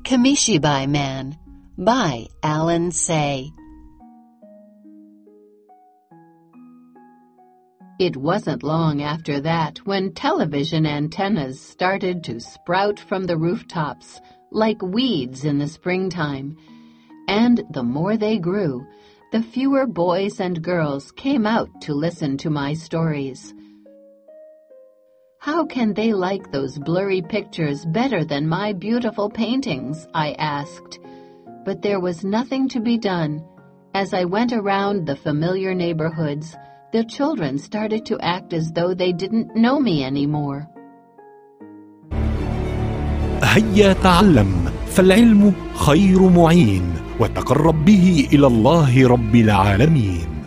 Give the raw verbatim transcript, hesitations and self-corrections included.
Kamishibai Man by Alan Say. It wasn't long after that when television antennas started to sprout from the rooftops like weeds in the springtime, and the more they grew, the fewer boys and girls came out to listen to my stories. How can they like those blurry pictures better than my beautiful paintings? I asked. But there was nothing to be done. As I went around the familiar neighborhoods, the children started to act as though they didn't know me anymore. هيا تعلم فالعلم خير معين وتقرب به إلى الله رب العالمين.